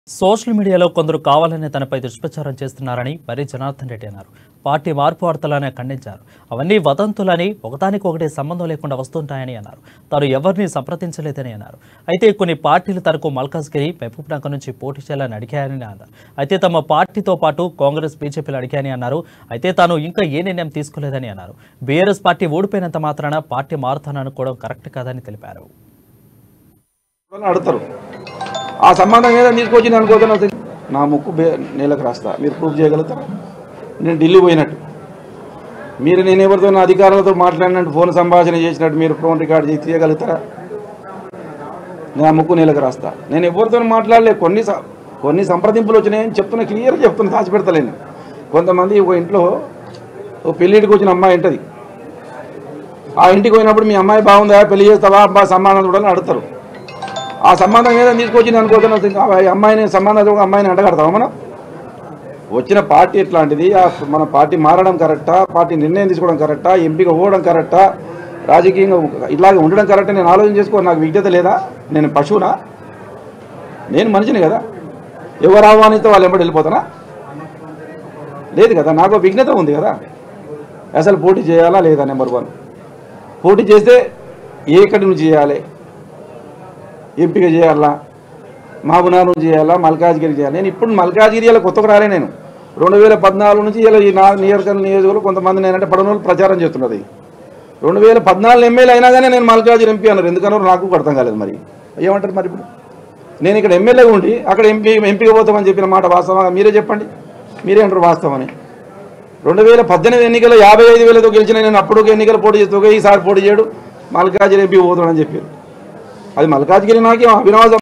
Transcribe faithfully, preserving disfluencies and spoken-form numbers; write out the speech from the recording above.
Social మీడియాలో కొందరు కావాలనే తనపై దుష్ప్రచారం చేస్తున్నారని మరి జనార్దన్ రెడ్డి అన్నారు. పార్టీ మార్పు వార్తలనే ఖండించారు. అవన్నీ వదంతులని, ఒకదానికొకటి సంబంధం లేకుండా వస్తుంటాయని అన్నారు. తాను ఎవరిని సంప్రదించలేదని అన్నారు. అయితే కొన్ని పార్టీలు తనకు మల్కాజ్గిరి, మహబూబ్నగర్ నుంచి పోటీ చేయాలని అడిగాయని అన్నారు. అయితే తమ పార్టీతో పాటు కాంగ్రెస్, బీజేపీలు అడిగాయని అన్నారు. అయితే తాను ఇంకా ఏ నిర్ణయం తీసుకోలేదని అన్నారు. బీఆర్ఎస్ పార్టీ ఓడిపోయినంత మాత్రాన పార్టీ మారుతాననుకోవడం కరెక్ట్ కాదని తెలిపారు. ఆ సంబంధం ఏదో తీసుకొచ్చింది అనుకోతున్నా, నా ముక్కు నేలకు రాస్తా, మీరు ప్రూఫ్ చేయగలుగుతారా? నేను ఢిల్లీ పోయినట్టు, మీరు నేను ఎవరితో అధికారులతో మాట్లాడినట్టు, ఫోన్ సంభాషణ చేసినట్టు మీరు ఫోన్ రికార్డ్ చేసి తీయగలుగుతారా? నా ముక్కు నేలకు రాస్తా. నేను ఎవరితో మాట్లాడలే, కొన్ని కొన్ని సంప్రదింపులు వచ్చినాయని చెప్తున్నా, క్లియర్గా చెప్తున్నా, దాచిపెడతలేను. కొంతమంది ఒక ఇంట్లో ఒక పెళ్ళింటికి వచ్చిన అమ్మాయి ఉంటుంది, ఆ ఇంటికి పోయినప్పుడు మీ అమ్మాయి బాగుందా, పెళ్లి చేస్తావా, అబ్బా సంబంధం చూడాలని అడుగుతారు. ఆ సంబంధం ఏదో తీసుకొచ్చింది అనుకోతున్నా, అమ్మాయిని సంబంధం అమ్మాయిని అంటగడతావా? మనం వచ్చిన పార్టీ ఎట్లాంటిది, మన పార్టీ మారడం కరెక్టా, పార్టీ నిర్ణయం తీసుకోవడం కరెక్టా, ఎంపిక పోవడం కరెక్టా, రాజకీయంగా ఇలాగే ఉండడం కరెక్టా, నేను ఆలోచన చేసుకో. నాకు విజ్ఞత లేదా? నేను పశువునా? నేను మనిషిని కదా. ఎవరు ఆహ్వానిస్తే వాళ్ళు ఎంబడి వెళ్ళిపోతానా? లేదు కదా, నాకు విజ్ఞత ఉంది కదా. అసలు పోటీ చేయాలా లేదా? నెంబర్ వన్, పోటీ చేస్తే ఏ ఎక్కడి నుంచి చేయాలి, ఎంపిక చేయాలా, మహబూబ్నగర్ నుంచి చేయాలా, మల్కాజ్గిరి చేయాలి. నేను ఇప్పుడు మల్కాజ్గిరి ఇలా కొత్తగా రాలే. నేను రెండు వేల పద్నాలుగు నుంచి ఇలా ఈ నా నియోజకవర్గ నియోజకవర్గంలో కొంతమంది నేనంటే పడనోళ్ళు ప్రచారం చేస్తున్నది. రెండు వేల పద్నాలుగు ఎమ్మెల్యే అయినా కానీ నేను మల్కాజ్గిరి ఎంపీ అన్నారు. ఎందుకన్నారు నాకు అర్థం కాలేదు. మరి ఏమంటారు? మరి ఇప్పుడు నేను ఇక్కడ ఎమ్మెల్యేగా ఉండి అక్కడ ఎంపీ ఎంపీగా పోతామని చెప్పిన మాట వాస్తవంగా మీరే చెప్పండి. మీరే అంటారు వాస్తవమని. రెండు వేల పద్దెనిమిది ఎన్నికల్లో యాభై ఐదు వేలతో గెలిచిన నేను అప్పుడు ఎన్నికలు పోటీ చేస్తూ ఈసారి పోటీ చేయడు, మల్కాజ్గిరి ఎంపీ పోతాడని చెప్పారు. అది మల్కాజ్గిరి నాకేం అభినవ